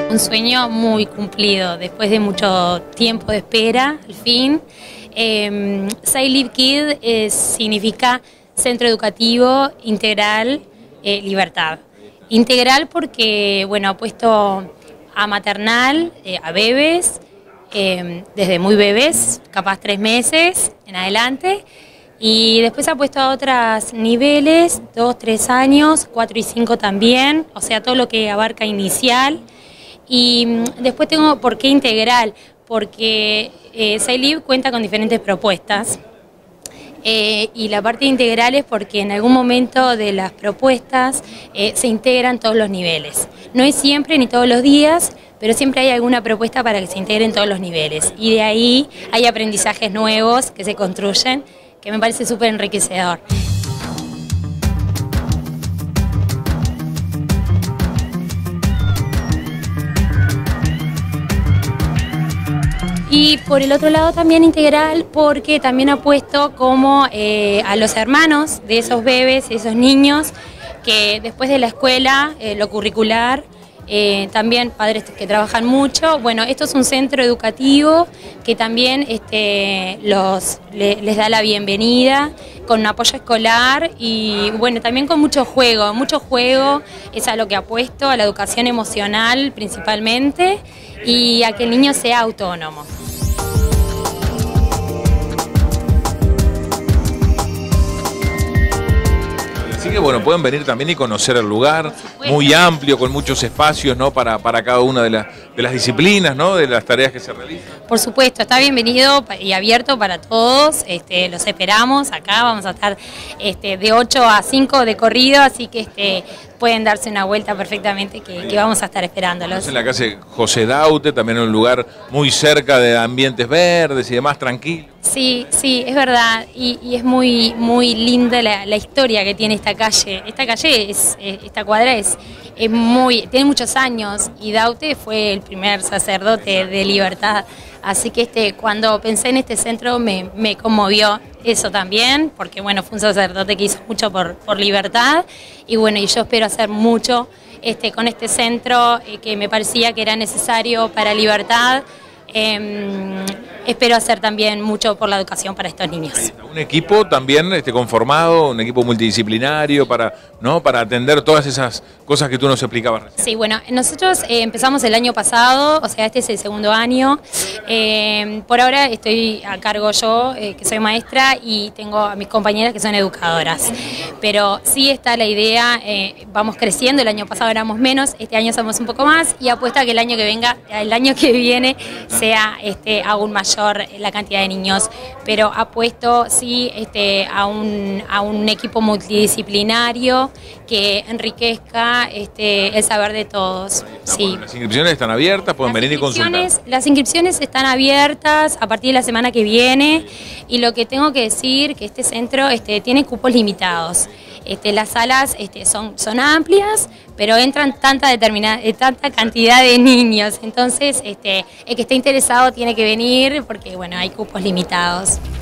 Un sueño muy cumplido, después de mucho tiempo de espera, al fin. Say Live Kid significa Centro Educativo Integral Libertad. Integral porque, bueno, ha puesto a maternal, a bebés, desde muy bebés, capaz 3 meses en adelante, y después ha puesto a otros niveles, 2, 3 años, 4 y 5 también, o sea, todo lo que abarca inicial. Y después tengo por qué integral, porque Say Live cuenta con diferentes propuestas. Y la parte integral es porque en algún momento de las propuestas se integran todos los niveles. No es siempre ni todos los días, pero siempre hay alguna propuesta para que se integren todos los niveles. Y de ahí hay aprendizajes nuevos que se construyen, que me parece súper enriquecedor. Y por el otro lado también integral porque también ha puesto como a los hermanos de esos bebés, esos niños, que después de la escuela, lo curricular, también padres que trabajan mucho. Bueno, esto es un centro educativo que también les da la bienvenida con un apoyo escolar y bueno, también con mucho juego es a lo que apuesto, a la educación emocional principalmente y a que el niño sea autónomo. Así que bueno, pueden venir también y conocer el lugar, muy amplio, con muchos espacios, ¿no? para cada una de las disciplinas, ¿no? De las tareas que se realizan. Por supuesto, está bienvenido y abierto para todos, los esperamos acá, vamos a estar de 8 a 5 de corrido, así que pueden darse una vuelta perfectamente que vamos a estar esperándolos. En la calle José Daute, también en un lugar muy cerca de ambientes verdes y demás, tranquilo. Sí, sí, es verdad, y es muy linda la historia que tiene esta calle. Esta cuadra tiene muchos años y Daute fue el primer sacerdote de Libertad. Así que cuando pensé en este centro me conmovió eso también, porque bueno, fue un sacerdote que hizo mucho por Libertad y bueno, y yo espero hacer mucho con este centro que me parecía que era necesario para Libertad. Espero hacer también mucho por la educación para estos niños. Un equipo también conformado, un equipo multidisciplinario para atender todas esas cosas que tú nos explicabas recién. Sí, bueno, nosotros empezamos el año pasado, o sea, este es el segundo año. Por ahora estoy a cargo yo, que soy maestra, y tengo a mis compañeras que son educadoras. Pero sí está la idea, vamos creciendo, el año pasado éramos menos, este año somos un poco más, y apuesto a que el año que viene sea aún mayor la cantidad de niños, pero apuesto sí a un equipo multidisciplinario que enriquezca el saber de todos. Sí. Las inscripciones están abiertas, pueden venir y consultar. Las inscripciones están abiertas a partir de la semana que viene y lo que tengo que decir que este centro tiene cupos limitados. Las salas son amplias, pero entran tanta cantidad de niños, entonces el que esté interesado tiene que venir porque bueno, hay cupos limitados.